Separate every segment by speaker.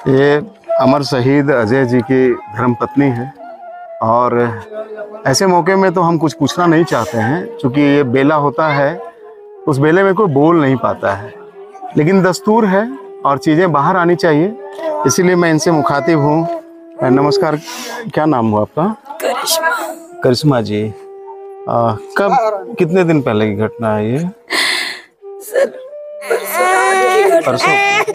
Speaker 1: ये अमर शहीद अजय जी की धर्मपत्नी है और ऐसे मौके में तो हम कुछ पूछना नहीं चाहते हैं क्योंकि ये बेला होता है, उस बेले में कोई बोल नहीं पाता है, लेकिन दस्तूर है और चीज़ें बाहर आनी चाहिए, इसीलिए मैं इनसे मुखातिब हूँ। नमस्कार, क्या नाम हुआ आपका?
Speaker 2: करिश्मा।
Speaker 1: करिश्मा जी, कब कितने दिन पहले की घटना है ये?
Speaker 2: सर
Speaker 1: परसों।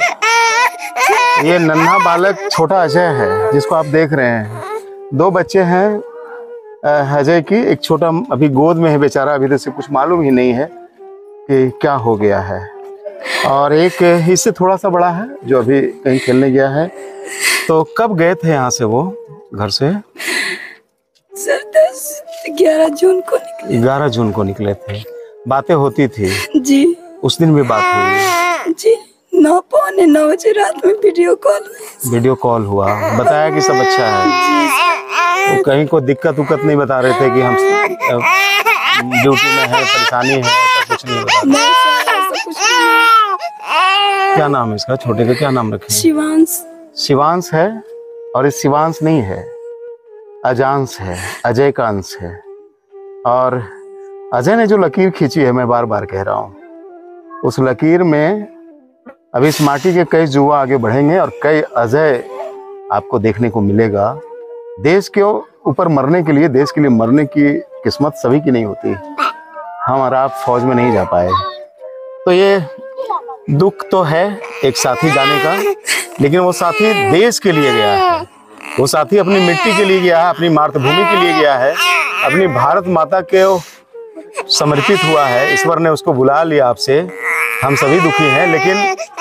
Speaker 1: ये नन्हा बालक छोटा अजय है जिसको आप देख रहे हैं। 2 बच्चे हैं अजय की, एक छोटा अभी गोद में है बेचारा, अभी तो से कुछ मालूम ही नहीं है कि क्या हो गया है, और एक इससे थोड़ा सा बड़ा है जो अभी कहीं खेलने गया है। तो कब गए थे यहाँ से वो घर से?
Speaker 2: सर 11 जून को निकले।
Speaker 1: 11 जून को निकले थे। बातें होती थी
Speaker 2: जी,
Speaker 1: उस दिन भी बात हुई
Speaker 2: जी। 9:45 बजे रात में वीडियो कॉल हुआ, बताया कि सब अच्छा है। तो कहीं को दिक्कत उक्कत नहीं बता रहे थे कि हम ड्यूटी में है, परेशानी है, ऐसा कुछ नहीं बता रहे। क्या नाम है इसका, छोटे का क्या नाम रखे? शिवांश।
Speaker 1: शिवांश है, और इस शिवांश नहीं है, अजांश है, अजय का अंश है। और अजय ने जो लकीर खींची है, मैं बार बार कह रहा हूँ, उस लकीर में अभी इस माटी के कई युवा आगे बढ़ेंगे और कई अजय आपको देखने को मिलेगा। देश के ऊपर मरने के लिए, देश के लिए मरने की किस्मत सभी की नहीं होती। हम और आप फौज में नहीं जा पाए, तो ये दुख तो है एक साथी जाने का, लेकिन वो साथी देश के लिए गया है, वो साथी अपनी मिट्टी के लिए गया है, अपनी मातृभूमि के लिए गया है, अपनी भारत माता के समर्पित हुआ है। ईश्वर ने उसको बुला लिया आपसे। हम सभी दुखी हैं, लेकिन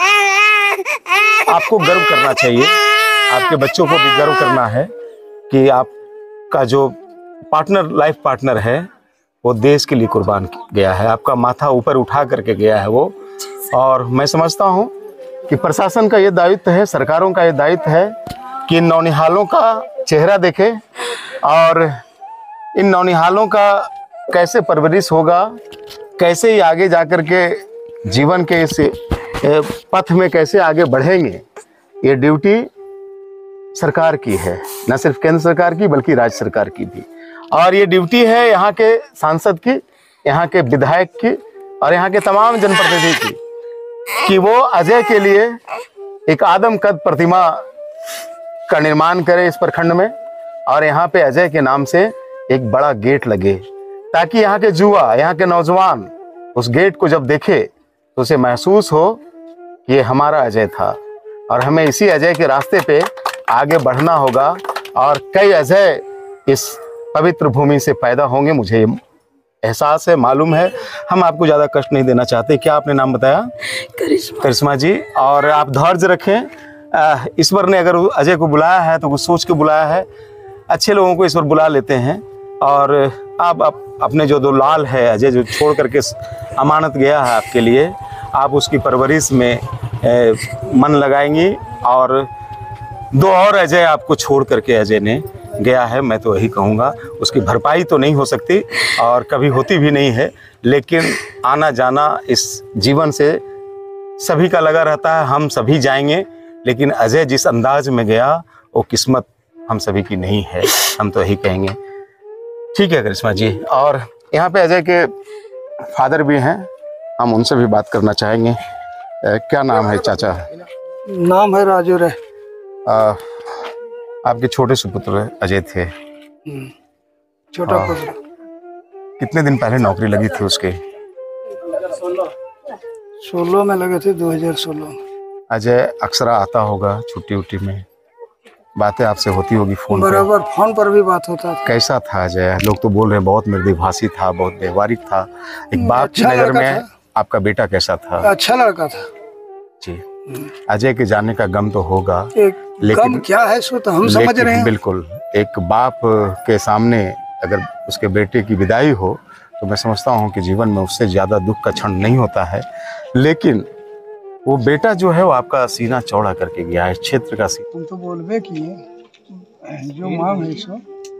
Speaker 1: आपको गर्व करना चाहिए, आपके बच्चों को भी गर्व करना है कि आपका जो पार्टनर, लाइफ पार्टनर है, वो देश के लिए कुर्बान गया है, आपका माथा ऊपर उठा करके गया है वो। और मैं समझता हूँ कि प्रशासन का ये दायित्व है, सरकारों का ये दायित्व है कि इन नौनिहालों का चेहरा देखे और इन नौनिहालों का कैसे परवरिश होगा, कैसे ही आगे जाकर के जीवन के इस पथ में कैसे आगे बढ़ेंगे, ये ड्यूटी सरकार की है, न सिर्फ केंद्र सरकार की बल्कि राज्य सरकार की भी। और ये ड्यूटी है यहाँ के सांसद की, यहाँ के विधायक की और यहाँ के तमाम जनप्रतिनिधि की कि वो अजय के लिए एक आदमकद प्रतिमा का निर्माण करे इस प्रखंड में, और यहाँ पे अजय के नाम से एक बड़ा गेट लगे, ताकि यहाँ के युवा, यहाँ के नौजवान उस गेट को जब देखे तो उसे महसूस हो कि ये हमारा अजय था और हमें इसी अजय के रास्ते पे आगे बढ़ना होगा और कई अजय इस पवित्र भूमि से पैदा होंगे। मुझे ये एहसास है, मालूम है। हम आपको ज़्यादा कष्ट नहीं देना चाहते। क्या आपने नाम बताया?
Speaker 2: करिश्मा।
Speaker 1: करिश्मा जी, और आप धैर्य रखें। ईश्वर ने अगर अजय को बुलाया है तो कुछ सोच के बुलाया है। अच्छे लोगों को ईश्वर बुला लेते हैं, और आप अपने जो 2 लाल है अजय, जो छोड़ करके अमानत गया है आपके लिए, आप उसकी परवरिश में मन लगाएंगी। और 2 और अजय आपको छोड़ करके अजय ने गया है, मैं तो यही कहूँगा। उसकी भरपाई तो नहीं हो सकती और कभी होती भी नहीं है, लेकिन आना जाना इस जीवन से सभी का लगा रहता है। हम सभी जाएंगे, लेकिन अजय जिस अंदाज में गया वो किस्मत हम सभी की नहीं है, हम तो यही कहेंगे। ठीक है करिश्मा जी, और यहाँ पे अजय के फादर भी हैं, हम उनसे भी बात करना चाहेंगे। क्या नाम है चाचा?
Speaker 3: नाम है राजू रे।
Speaker 1: आपके छोटे सुपुत्र अजय थे,
Speaker 3: छोटा पुत्र।
Speaker 1: कितने दिन पहले नौकरी लगी थी उसके?
Speaker 3: 16 में लगे थे, 2016।
Speaker 1: अजय अक्सर आता होगा छुट्टी उट्टी में, बातें आपसे होती होगी फोन पर?
Speaker 3: बराबर फोन पर भी बात होता था।
Speaker 1: कैसा था अजय? लोग तो बोल रहे हैं बहुत मृदुभाषी था, बहुत व्यवहारिक था। एक बाप की
Speaker 3: अच्छा
Speaker 1: नजर में
Speaker 3: था।
Speaker 1: आपका बेटा कैसा था?
Speaker 3: अच्छा लड़का था
Speaker 1: जी। अजय के जाने का गम तो होगा,
Speaker 3: लेकिन गम क्या है सो तो हम समझ रहे हैं।
Speaker 1: बिल्कुल, एक बाप के सामने अगर उसके बेटे की विदाई हो तो मैं समझता हूँ कि जीवन में उससे ज्यादा दुख का क्षण नहीं होता है। लेकिन वो बेटा जो है वो आपका सीना चौड़ा करके गया है, इस क्षेत्र का सीना।
Speaker 3: तुम तो बोलबे किए जो मांग है सो।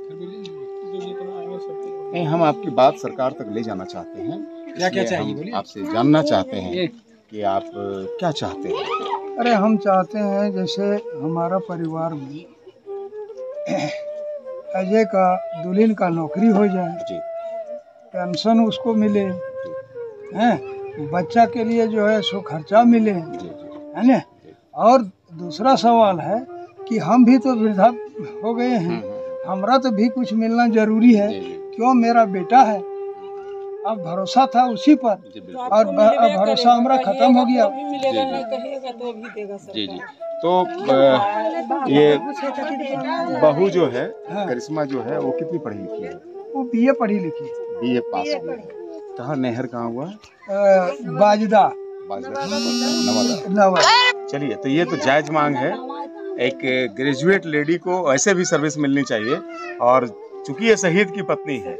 Speaker 1: नहीं, हम आपकी बात सरकार तक ले जाना चाहते हैं। क्या चाहिए आपसे जानना चाहते हैं कि आप क्या चाहते हैं।
Speaker 3: अरे हम चाहते हैं जैसे हमारा परिवार में अजय का दुल्हन का नौकरी हो जाए,
Speaker 2: जी
Speaker 3: पेंशन उसको मिले, हैं, बच्चा के लिए जो है सो खर्चा मिले, है ना। और दूसरा सवाल है कि हम भी तो वृद्धा हो गए हैं, हमरा तो भी कुछ मिलना जरूरी है। क्यों, मेरा बेटा है, अब भरोसा था उसी पर और भरोसा हमारा खत्म हो गया।
Speaker 2: जी जी। तो ये बहू जो है, करिश्मा जो है, वो कितनी पढ़ी लिखी है?
Speaker 3: वो बीए पढ़ी लिखी,
Speaker 2: बीए पास हुई है। कहाँ नेहर कहाँ हुआ?
Speaker 3: बाजदा
Speaker 2: नवादा। चलिए, तो ये तो जायज मांग है। एक ग्रेजुएट लेडी को ऐसे भी सर्विस मिलनी चाहिए, और चूंकि ये शहीद की पत्नी है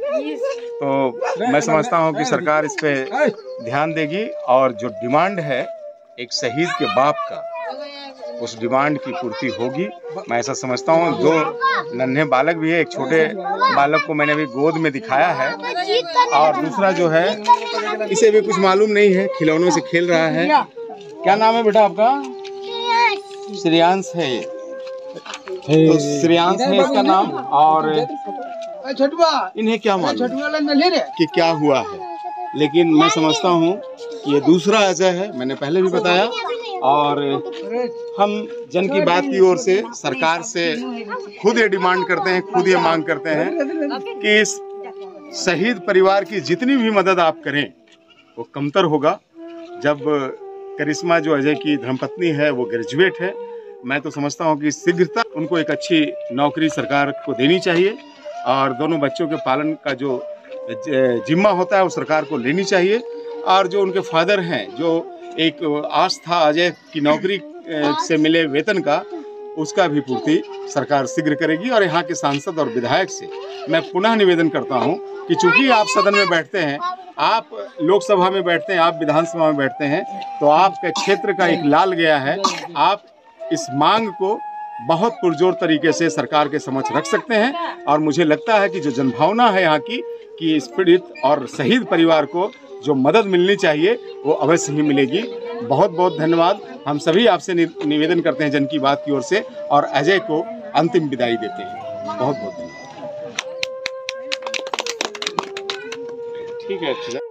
Speaker 2: तो मैं समझता हूँ कि सरकार इस पे ध्यान देगी, और जो डिमांड है एक शहीद के बाप का, उस डिमांड की पूर्ति होगी, मैं ऐसा समझता हूँ। दो नन्हे बालक भी है, एक छोटे बालक को मैंने अभी गोद में दिखाया है, और दूसरा जो है इसे भी कुछ मालूम नहीं है, खिलौनों से खेल रहा है। क्या नाम है बेटा आपका? श्रेयांश है ये, तो श्रेयांश है इसका नाम। और इन्हें क्या मालूम कि क्या हुआ है, लेकिन मैं समझता हूँ कि ये दूसरा अजय है, मैंने पहले भी बताया। और हम जन की बात की ओर से सरकार से खुद ये डिमांड करते हैं, खुद ये मांग करते हैं कि इस शहीद परिवार की जितनी भी मदद आप करें वो कमतर होगा। जब करिश्मा जो अजय की धर्मपत्नी है वो ग्रेजुएट है, मैं तो समझता हूँ कि शीघ्रता उनको एक अच्छी नौकरी सरकार को देनी चाहिए, और दोनों बच्चों के पालन का जो जिम्मा होता है वो सरकार को लेनी चाहिए। और जो उनके फादर हैं, जो एक आस था अजय की नौकरी से मिले वेतन का, उसका भी पूर्ति सरकार शीघ्र करेगी। और यहाँ के सांसद और विधायक से मैं पुनः निवेदन करता हूँ कि चूंकि आप सदन में बैठते हैं, आप लोकसभा में बैठते हैं, आप विधानसभा में बैठते हैं, तो आपके क्षेत्र का एक लाल गया है, आप इस मांग को बहुत पुरजोर तरीके से सरकार के समक्ष रख सकते हैं। और मुझे लगता है कि जो जनभावना है यहाँ की, कि इस पीड़ित और शहीद परिवार को जो मदद मिलनी चाहिए वो अवश्य ही मिलेगी। बहुत बहुत धन्यवाद। हम सभी आपसे निवेदन करते हैं जन की बात की ओर से, और अजय को अंतिम विदाई देते हैं। बहुत बहुत धन्यवाद। ठीक है, अच्छा।